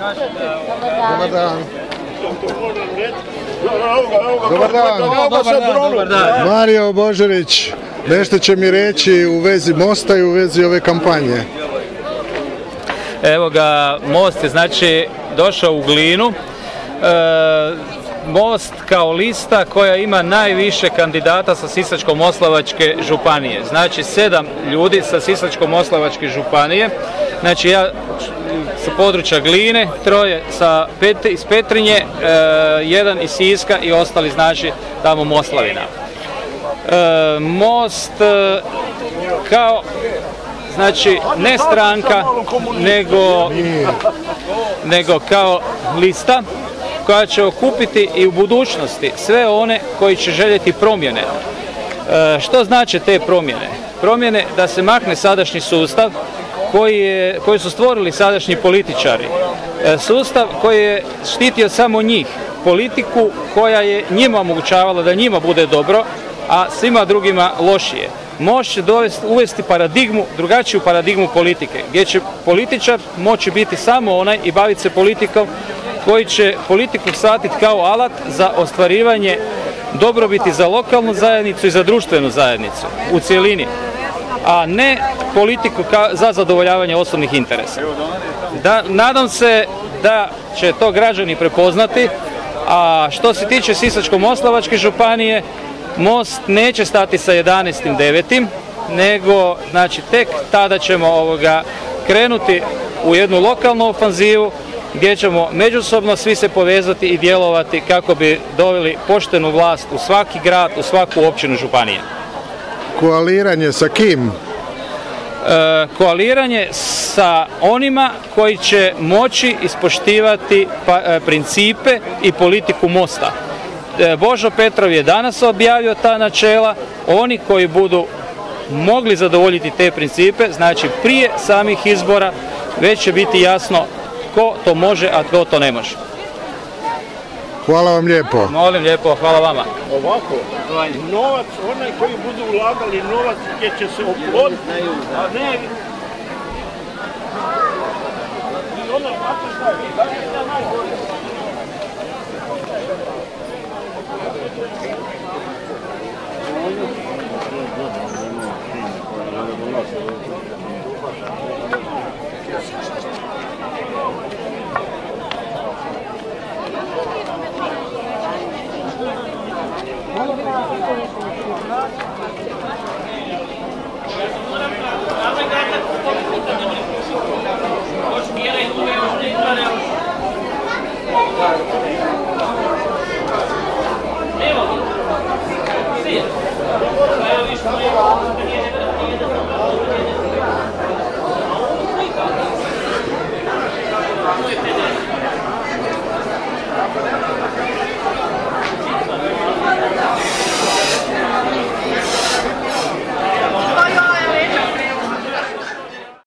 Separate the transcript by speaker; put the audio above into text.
Speaker 1: Dobar dan. Dobar dan.
Speaker 2: Dobar dan.
Speaker 1: Mario Božarić, nešto će mi reći u vezi mosta i u vezi ove kampanje.
Speaker 2: Evo ga, most je znači došao u Glinu. Most kao lista koja ima najviše kandidata sa Sisačko-moslavačke županije. Znači 7 ljudi sa Sisačko-moslavačke županije. Znači ja sa područja Gline, 3 iz Petrinje, 1 iz Siska i ostali znači tamo Moslavina. Most kao znači ne stranka nego kao lista koja će okupiti i u budućnosti sve one koji će željeti promjene. Što znači te promjene? Promjene da se makne sadašnji sustav koji su stvorili sadašnji političari. Sustav koji je štitio samo njih, politiku koja je njima omogućavala da njima bude dobro, a svima drugima lošije. Može uvesti paradigmu, drugačiju paradigmu politike, gdje će političar moći biti samo onaj i baviti se politikom koji će politiku shvatiti kao alat za ostvarivanje dobrobiti za lokalnu zajednicu i za društvenu zajednicu u cjelini, a ne politiku za zadovoljavanje osobnih interesa. Nadam se da će to građani prepoznati, a što se tiče Sisačko-moslavačke županije, most neće stati sa 11.9. nego znači tek tada ćemo krenuti u jednu lokalnu ofanzivu gdje ćemo međusobno svi se povezati i djelovati kako bi doveli poštenu vlast u svaki grad, u svaku općinu županije.
Speaker 1: Koaliranje sa kim?
Speaker 2: Koaliranje sa onima koji će moći ispoštivati principe i politiku mosta. Božo Petrov je danas objavio ta načela, oni koji budu mogli zadovoljiti te principe, znači prije samih izbora već će biti jasno tko to može, a tko to ne može.
Speaker 1: Hvala vam lijepo.
Speaker 2: Molim lijepo, hvala vama.
Speaker 3: Ovako, novac, onaj koji budu ulagali novac gdje će se oploditi, a ne... I ona
Speaker 4: Hvala.